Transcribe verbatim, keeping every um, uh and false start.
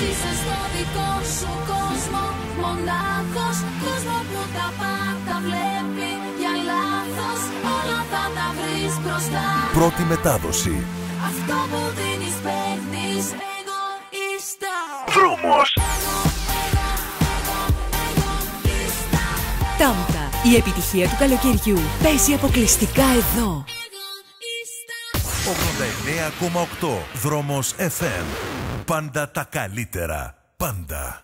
Ζήσε στο δικό σου κόσμο, μονάχος, κόσμο που τα πάντα βλέπει για λάθος, όλα θα τα βρεις μπροστά. Πρώτη μετάδοση. Αυτό που δίνεις παίρνεις, εγωίστα. Δρόμος. Τάμπτα, η επιτυχία του καλοκαιριού παίζει αποκλειστικά εδώ. ογδόντα εννέα κόμμα οκτώ Δρόμος εφ εμ. Πάντα τα καλύτερα. Πάντα.